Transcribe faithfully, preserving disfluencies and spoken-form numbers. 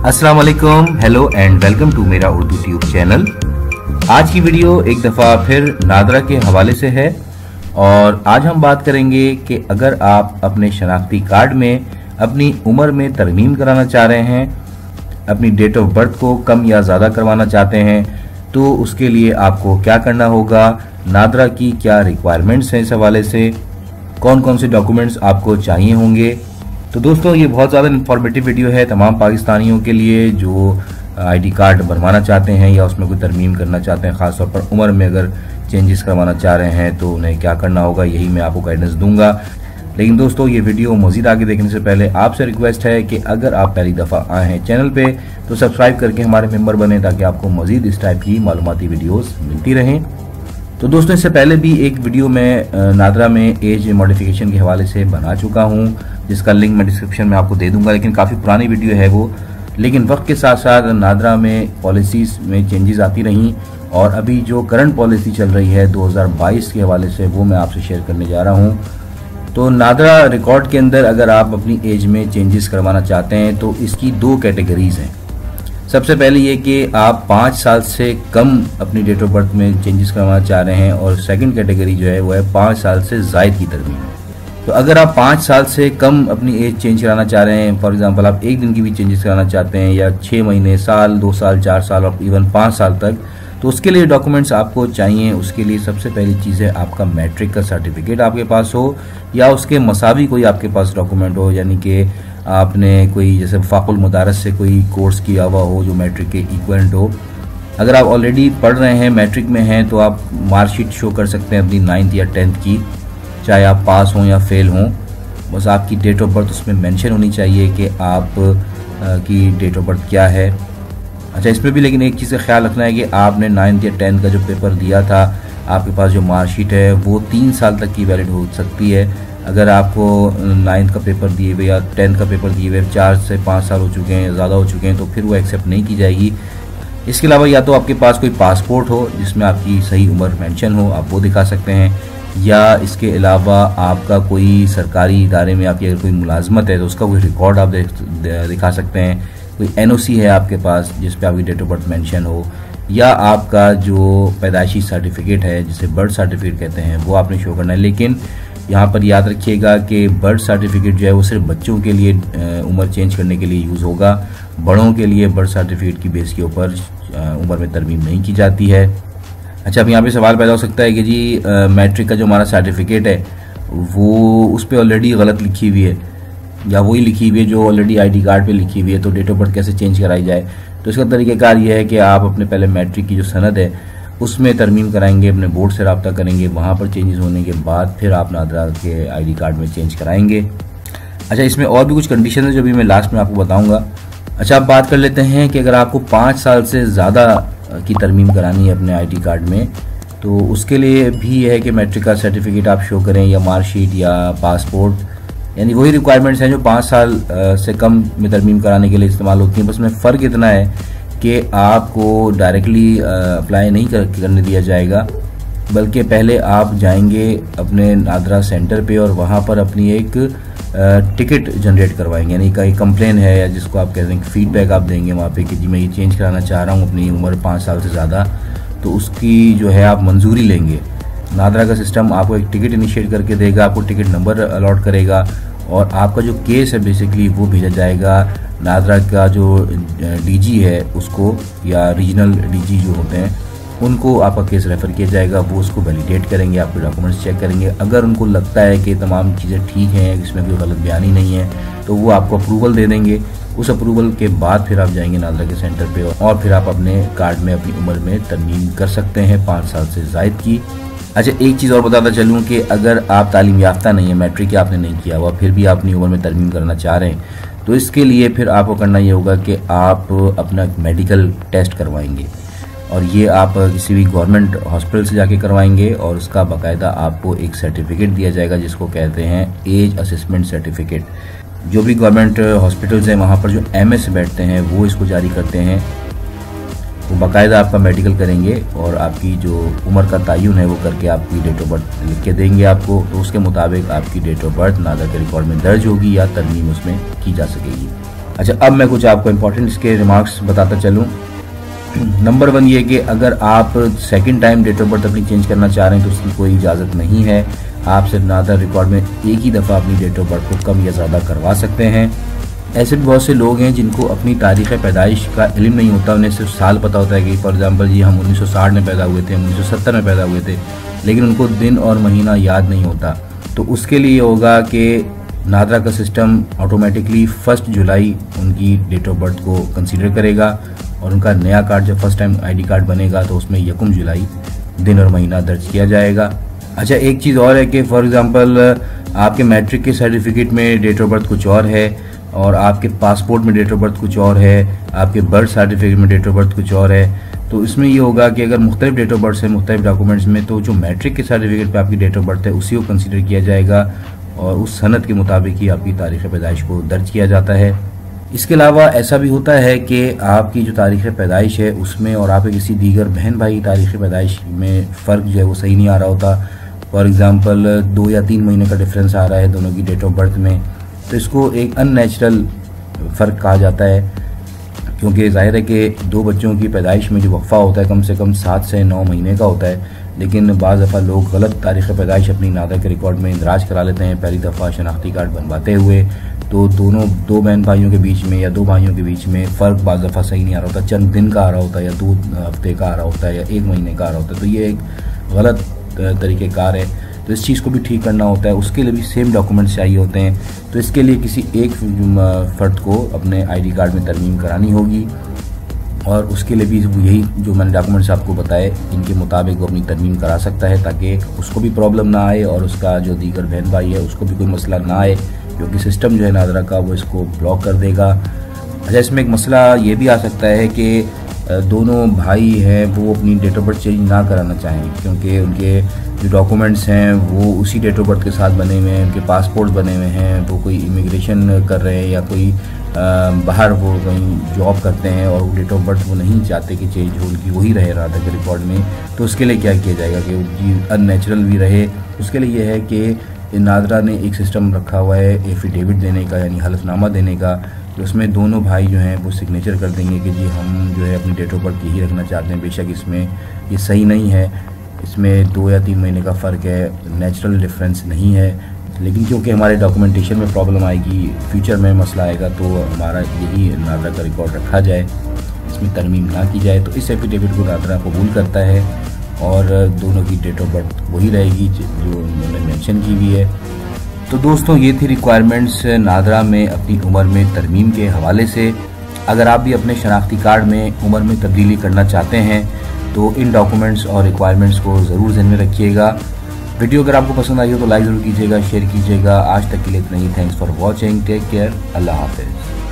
अस्सलाम वालेकुम, hello and welcome to मेरा उर्दू ट्यूब चैनल। आज की वीडियो एक दफ़ा फिर नादरा के हवाले से है और आज हम बात करेंगे कि अगर आप अपने शनाख्ती कार्ड में अपनी उम्र में तरमीम कराना चाह रहे हैं, अपनी डेट ऑफ बर्थ को कम या ज़्यादा करवाना चाहते हैं, तो उसके लिए आपको क्या करना होगा, नादरा की क्या रिक्वायरमेंट्स हैं, इस हवाले से कौन कौन से डॉक्यूमेंट्स आपको चाहिए होंगे। तो दोस्तों, ये बहुत ज़्यादा इन्फॉर्मेटिव वीडियो है तमाम पाकिस्तानियों के लिए जो आईडी कार्ड बनवाना चाहते हैं या उसमें कोई तरमीम करना चाहते हैं। ख़ासतौर पर उम्र में अगर चेंजेस करवाना चाह रहे हैं तो उन्हें क्या करना होगा, यही मैं आपको गाइडेंस दूंगा। लेकिन दोस्तों, ये वीडियो मज़ीद आगे देखने से पहले आपसे रिक्वेस्ट है कि अगर आप पहली दफ़ा आए हैं चैनल पे तो सब्सक्राइब करके हमारे मेंबर बने ताकि आपको मज़ीद इस टाइप की मालूमाती वीडियोस मिलती रहें। तो दोस्तों, इससे पहले भी एक वीडियो मैं नादरा में एज मॉडिफिकेशन के हवाले से बना चुका हूँ, जिसका लिंक मैं डिस्क्रिप्शन में आपको दे दूंगा। लेकिन काफ़ी पुरानी वीडियो है वो, लेकिन वक्त के साथ साथ नादरा में पॉलिसीज़ में चेंजेस आती रहीं और अभी जो करंट पॉलिसी चल रही है दो हज़ार बाईस के हवाले से वो मैं आपसे शेयर करने जा रहा हूँ। तो नादरा रिकॉर्ड के अंदर अगर आप अपनी एज में चेंजेस करवाना चाहते हैं तो इसकी दो कैटेगरीज हैं। सबसे पहले ये कि आप पाँच साल से कम अपनी डेट ऑफ बर्थ में चेंजेस करवाना चाह रहे हैं और सेकंड कैटेगरी जो है वो है पाँच साल से ज़ायद की तरमीम। तो अगर आप पाँच साल से कम अपनी एज चेंज कराना चाह रहे हैं, फॉर एग्जांपल आप एक दिन की भी चेंजेस कराना चाहते हैं या छः महीने, साल, दो साल, चार साल और इवन पाँच साल तक, तो उसके लिए डॉक्यूमेंट्स आपको चाहिए। उसके लिए सबसे पहली चीज़ है आपका मैट्रिक का सर्टिफिकेट आपके पास हो या उसके मसावी कोई आपके पास डॉक्यूमेंट हो, यानी कि आपने कोई जैसे फाकुल मुदारस से कोई कोर्स किया हुआ हो जो मैट्रिक के इक्वलेंट हो। अगर आप ऑलरेडी पढ़ रहे हैं, मैट्रिक में हैं, तो आप मार्कशीट शो कर सकते हैं अपनी नाइन्थ या टेंथ की, चाहे आप पास हों या फेल हों। बस आपकी डेट ऑफ बर्थ उसमें मेंशन होनी चाहिए कि आप की डेट ऑफ बर्थ क्या है। अच्छा, इसमें भी लेकिन एक चीज़ का ख्याल रखना है कि आपने नाइन्थ या टेंथ का जो पेपर दिया था, आपके पास जो मार्कशीट है वो तीन साल तक की वैलिड हो सकती है। अगर आपको नाइन्थ का पेपर दिए हुए या टेंथ का पेपर दिए हुए चार से पाँच साल हो चुके हैं, ज़्यादा हो चुके हैं, तो फिर वो एक्सेप्ट नहीं की जाएगी। इसके अलावा या तो आपके पास कोई पासपोर्ट हो जिसमें आपकी सही उम्र मेंशन हो, आप वो दिखा सकते हैं, या इसके अलावा आपका कोई सरकारी इदारे में आपकी अगर कोई मुलाजमत है तो उसका कोई रिकॉर्ड आप दिखा सकते हैं। कोई एनओसी है आपके पास जिस पे आपकी डेट ऑफ बर्थ मेंशन हो, या आपका जो पैदाइशी सर्टिफिकेट है जिसे बर्थ सर्टिफिकेट कहते हैं वो आपने शो करना है। लेकिन यहाँ पर याद रखिएगा कि बर्थ सर्टिफिकेट जो है वो सिर्फ बच्चों के लिए उम्र चेंज करने के लिए यूज़ होगा। बड़ों के लिए बर्थ सर्टिफिकेट की बेस के ऊपर उम्र में तरमीम नहीं की जाती है। अच्छा, अब यहाँ पे सवाल पैदा हो सकता है कि जी मैट्रिक का जो हमारा सर्टिफिकेट है वो उस पर ऑलरेडी गलत लिखी हुई है या वही लिखी हुई है जो ऑलरेडी आईडी कार्ड पे लिखी हुई है, तो डेट ऑफ बर्थ कैसे चेंज कराई जाए। तो इसका तरीक़ाकार ये है कि आप अपने पहले मैट्रिक की जो सनद है उसमें तरमीम कराएंगे, अपने बोर्ड से रब्ता करेंगे, वहाँ पर चेंजेस होने के बाद फिर आप नादरा के आईडी कार्ड में चेंज कराएंगे। अच्छा, इसमें और भी कुछ कंडीशन है जो भी मैं लास्ट में आपको बताऊँगा। अच्छा, आप बात कर लेते हैं कि अगर आपको पाँच साल से ज़्यादा की तरमीम करानी है अपने आईडी कार्ड में, तो उसके लिए भी है कि मैट्रिक का सर्टिफिकेट आप शो करें या मार्कशीट या पासपोर्ट, यानी वही रिक्वायरमेंट्स हैं जो पाँच साल से कम में तरमीम कराने के लिए इस्तेमाल होती हैं। बस में फ़र्क इतना है कि आपको डायरेक्टली अप्लाई नहीं कर, करने दिया जाएगा, बल्कि पहले आप जाएंगे अपने नादरा सेंटर पे और वहाँ पर अपनी एक टिकट जनरेट करवाएंगे, यानी कहीं कंप्लेन है या जिसको आप कहते हैं फीडबैक आप देंगे वहाँ पे कि जी मैं ये चेंज कराना चाह रहा हूँ अपनी उम्र पाँच साल से ज़्यादा, तो उसकी जो है आप मंजूरी लेंगे। नादरा का सिस्टम आपको एक टिकट इनिशिएट करके देगा, आपको टिकट नंबर अलॉट करेगा और आपका जो केस है बेसिकली वो भेजा जाएगा नादरा का जो डीजी है उसको, या रीजनल डीजी जो होते हैं उनको आपका केस रेफ़र किया जाएगा। वो उसको वैलिडेट करेंगे, आपके डॉक्यूमेंट्स चेक करेंगे। अगर उनको लगता है कि तमाम चीज़ें ठीक हैं, इसमें कोई गलत बयानी नहीं है, तो वो आपको अप्रूवल दे देंगे। उस अप्रूवल के बाद फिर आप जाएंगे नादरा के सेंटर पे और फिर आप अपने कार्ड में अपनी उम्र में तरमीम कर सकते हैं पाँच साल से ज़ायद की। अच्छा, एक चीज़ और बताता चलूँ कि अगर आप तालीम याफ्ता नहीं है, मैट्रिक आपने नहीं किया हुआ, फिर भी आप अपनी उम्र में तरमीम करना चाह रहे हैं, तो इसके लिए फिर आपको करना ये होगा कि आप अपना मेडिकल टेस्ट करवाएंगे और ये आप किसी भी गवर्नमेंट हॉस्पिटल से जाके करवाएंगे और उसका बाकायदा आपको एक सर्टिफिकेट दिया जाएगा जिसको कहते हैं एज असेसमेंट सर्टिफिकेट। जो भी गवर्नमेंट हॉस्पिटल्स हैं वहाँ पर जो एम एस बैठते हैं वो इसको जारी करते हैं। वो बाकायदा आपका मेडिकल करेंगे और आपकी जो उम्र का तयन है वो करके आपकी डेट ऑफ बर्थ लिख के देंगे आपको, तो उसके मुताबिक आपकी डेट ऑफ बर्थ नादरा के रिकॉर्ड में दर्ज होगी या तरमीम उसमें की जा सकेगी। अच्छा, अब मैं कुछ आपको इम्पोर्टेंट इसके रिमार्क्स बताता चलूँ। नंबर वन ये कि अगर आप second time date of birth अपनी चेंज करना चाह रहे हैं तो उसकी कोई इजाज़त नहीं है। आप सिर्फ नादरा रिकॉर्ड में एक ही दफ़ा अपनी डेट ऑफ बर्थ को कम या ज़्यादा करवा सकते हैं। ऐसे भी बहुत से लोग हैं जिनको अपनी तारीख़ पैदाइश का इल्म नहीं होता, उन्हें सिर्फ साल पता होता है कि फॉर एग्ज़ाम्पल जी हम उन्नीस सौ साठ में पैदा हुए थे, उन्नीस सौ सत्तर में पैदा हुए थे, लेकिन उनको दिन और महीना याद नहीं होता। तो उसके लिए होगा कि नादरा का सिस्टम ऑटोमेटिकली फर्स्ट जुलाई उनकी डेट ऑफ बर्थ को कंसीडर करेगा और उनका नया कार्ड जब फर्स्ट टाइम आईडी कार्ड बनेगा तो उसमें यकम जुलाई दिन और महीना दर्ज किया जाएगा। अच्छा, एक चीज़ और है कि फॉर एग्ज़ाम्पल आपके मैट्रिक के सर्टिफिकेट में डेट ऑफ बर्थ कुछ और है और आपके पासपोर्ट में डेट ऑफ बर्थ कुछ और है, आपके बर्थ सर्टिफिकेट में डेट ऑफ बर्थ कुछ और है। तो इसमें ये होगा कि अगर मुख्तलिफ डेट ऑफ बर्थ है मुख्तलिफ डॉक्यूमेंट्स में, तो जो मैट्रिक के सर्टिफिकेट पे आपकी डेट ऑफ बर्थ है उसी को कंसीडर किया जाएगा और उस सनद के मुताबिक ही आपकी तारीख़ पैदाइश को दर्ज किया जाता है। इसके अलावा ऐसा भी होता है कि आपकी जो तारीख़ पैदाइश है उसमें और आपके किसी दीगर बहन भाई की तारीख़ पैदाइश में फ़र्क जो है वो सही नहीं आ रहा होता। फॉर एग्ज़ाम्पल दो या तीन महीने का डिफरेंस आ रहा है दोनों की डेट ऑफ बर्थ में, तो इसको एक अननेचुरल फ़र्क कहा जाता है, क्योंकि ज़ाहिर है कि दो बच्चों की पैदाइश में जो वक्फ़ा होता है कम से कम सात से नौ महीने का होता है, लेकिन बाज़ दफ़ा लोग गलत तारीख़ पैदाइश अपनी नादरा के रिकॉर्ड में इंदराज करा लेते हैं पहली दफ़ा शनाख्ती कार्ड बनवाते हुए। तो दोनों दो बहन भाइयों के बीच में या दो भाइयों के बीच में फ़र्क बाज़ दफ़ा सही नहीं आ रहा होता, चंद दिन का आ रहा होता है या दो हफ्ते का आ रहा होता है या एक महीने का आ रहा होता है। तो ये एक गलत तरीक़ेकार है, तो इस चीज़ को भी ठीक करना होता है। उसके लिए भी सेम डॉक्यूमेंट्स चाहिए होते हैं, तो इसके लिए किसी एक फ़र्द को अपने आईडी कार्ड में तरमीम करानी होगी और उसके लिए भी यही जो मैंने डॉक्यूमेंट्स आपको बताए इनके मुताबिक वो अपनी तरमीम करा सकता है, ताकि उसको भी प्रॉब्लम ना आए और उसका जो दीगर बहन भाई है उसको भी कोई मसला ना आए, क्योंकि सिस्टम जो है नादरा का वो इसको ब्लॉक कर देगा। अच्छा, इसमें एक मसला ये भी आ सकता है कि दोनों भाई हैं वो अपनी डेट ऑफ बर्थ चेंज ना कराना चाहें, क्योंकि उनके जो डॉक्यूमेंट्स हैं वो उसी डेट ऑफ बर्थ के साथ बने हुए हैं, उनके पासपोर्ट बने हुए हैं, वो कोई इमिग्रेशन कर रहे हैं या कोई बाहर वो कहीं जॉब करते हैं और वो डेट ऑफ बर्थ वो नहीं चाहते कि चेंज हो, उनकी वही रहे नादरा के रिकॉर्ड में। तो उसके लिए क्या किया जाएगा कि जी अननेचुरल भी रहे, उसके लिए ये है कि नादरा ने एक सिस्टम रखा हुआ है एफिडेविट देने का, यानी हलफनामा देने का, तो उसमें दोनों भाई जो हैं वो सिग्नेचर कर देंगे कि जी हम जो है अपनी डेट ऑफ बर्थ यही रखना चाहते हैं। बेशक इसमें ये सही नहीं है, इसमें दो या तीन महीने का फ़र्क है, नेचुरल डिफरेंस नहीं है, लेकिन क्योंकि हमारे डॉक्यूमेंटेशन में प्रॉब्लम आएगी, फ्यूचर में मसला आएगा, तो हमारा यही नादरा का रिकॉर्ड रखा जाए, इसमें तरमीम ना की जाए। तो इस एफिडेविट को नादरा कबूल करता है और दोनों की डेट ऑफ बर्थ वही रहेगी जो उन्होंने मेंशन की हुई है। तो दोस्तों, ये थी रिक्वायरमेंट्स नादरा में अपनी उम्र में तरमीम के हवाले से। अगर आप भी अपने शनाख्ती कार्ड में उम्र में तब्दीली करना चाहते हैं तो इन डॉक्यूमेंट्स और रिक्वायरमेंट्स को ज़रूर ध्यान में रखिएगा। वीडियो अगर आपको पसंद आई हो तो लाइक ज़रूर कीजिएगा, शेयर कीजिएगा। आज तक के लिए इतना ही। Thanks for watching, take care, अल्लाह हाफिज़।